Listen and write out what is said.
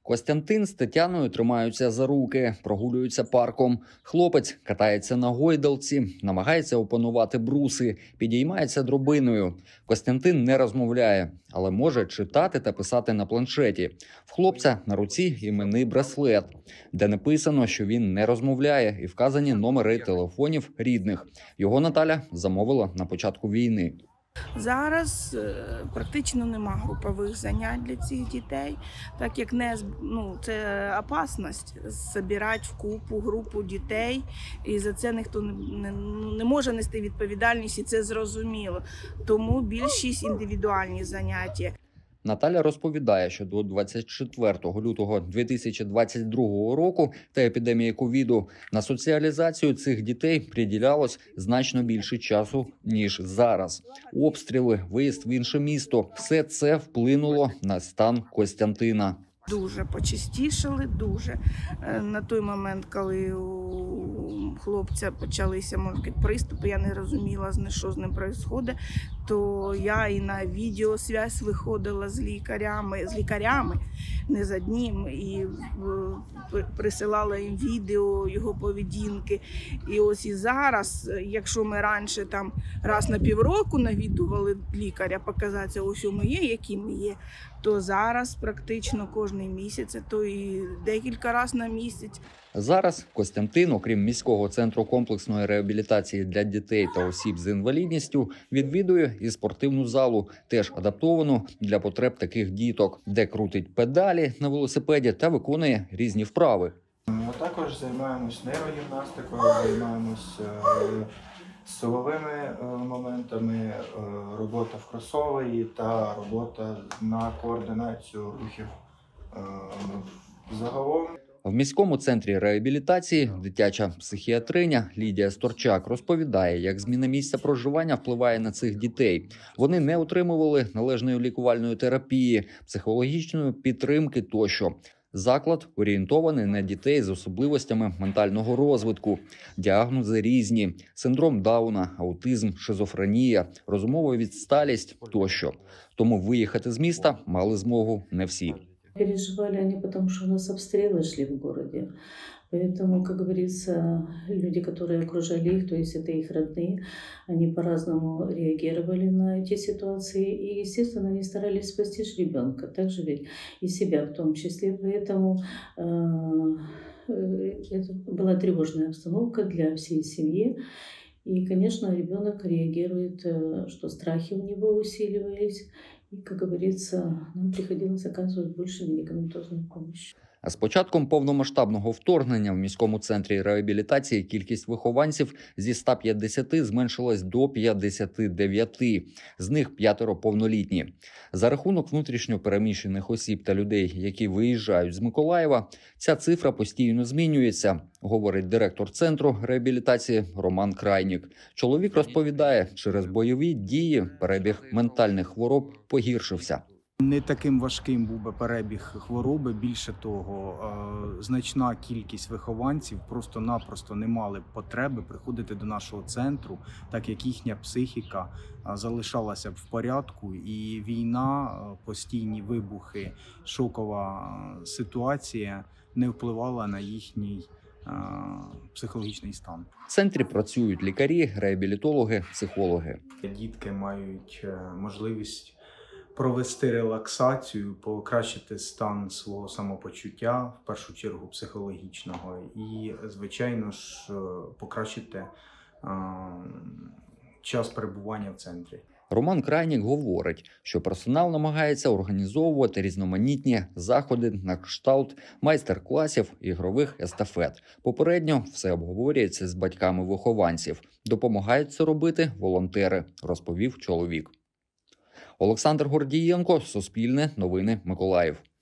Костянтин з Тетяною тримаються за руки, прогулюються парком. Хлопець катається на гойдалці, намагається опанувати бруси, підіймається драбиною. Костянтин не розмовляє, але може читати та писати на планшеті. В хлопця на руці іменний браслет, де написано, що він не розмовляє, і вказані номери телефонів рідних. Його Наталя замовила на початку війни. Зараз практично нема групових занять для цих дітей, так як це опасність збирати в купу групу дітей, і за це ніхто не може нести відповідальність, і це зрозуміло. Тому більшість індивідуальні заняття. Наталя розповідає, що до 24 лютого 2022 року та епідемії ковіду на соціалізацію цих дітей приділялось значно більше часу, ніж зараз. Обстріли, виїзд в інше місто – все це вплинуло на стан Костянтина. Дуже почастішали, дуже. На той момент, коли у хлопця почалися, приступи, я не розуміла, що з ним відбувається, то я і на відеосвязь виходила з лікарями, не з одним, і присилала їм відео його поведінки. І ось і зараз, якщо ми раніше раз на півроку навідували лікаря, показати, ось ми є, які ми є, то зараз практично кожен місяць, то і декілька разів на місяць. Зараз Костянтин, окрім міського центру комплексної реабілітації для дітей та осіб з інвалідністю, відвідує і спортивну залу, теж адаптовану для потреб таких діток, де крутить педалі на велосипеді та виконує різні вправи. Ми також займаємось нейрогімнастикою, займаємось силовими моментами, робота в кросовері та робота на координацію рухів загалом. В міському центрі реабілітації дитяча психіатриня Лідія Сторчак розповідає, як зміна місця проживання впливає на цих дітей. Вони не отримували належної лікувальної терапії, психологічної підтримки тощо. Заклад орієнтований на дітей з особливостями ментального розвитку. Діагнози різні – синдром Дауна, аутизм, шизофренія, розумова відсталість тощо. Тому виїхати з міста мали змогу не всі. Переживали они, потому что у нас обстрелы шли в городе. Поэтому, как говорится, люди, которые окружали их, то есть это их родные, они по-разному реагировали на эти ситуации. И, естественно, они старались спасти ребенка, также ведь и себя в том числе. Поэтому это была тревожная обстановка для всей семьи. И, конечно, ребенок реагирует, что страхи у него усиливались. И, как говорится, нам приходилось оказывать больше медикаментозной помощи. А з початком повномасштабного вторгнення в міському центрі реабілітації кількість вихованців зі 150 зменшилась до 59. З них 5 повнолітні. За рахунок внутрішньо переміщених осіб та людей, які виїжджають з Миколаєва, ця цифра постійно змінюється, говорить директор центру реабілітації Роман Крайнік. Чоловік розповідає, через бойові дії перебіг ментальних хвороб погіршився. Не таким важким був би перебіг хвороби, більше того, значна кількість вихованців просто-напросто не мали потреби приходити до нашого центру, так як їхня психіка залишалася в порядку, і війна, постійні вибухи, шокова ситуація не впливала на їхній психологічний стан. В центрі працюють лікарі, реабілітологи, психологи. Дітки мають можливість провести релаксацію, покращити стан свого самопочуття, в першу чергу психологічного, і, звичайно ж, покращити час перебування в центрі. Роман Крайнік говорить, що персонал намагається організовувати різноманітні заходи на кшталт майстер-класів, ігрових естафет. Попередньо все обговорюється з батьками вихованців. Допомагають це робити волонтери, розповів чоловік. Олександр Гордієнко, Суспільне, Новини, Миколаїв.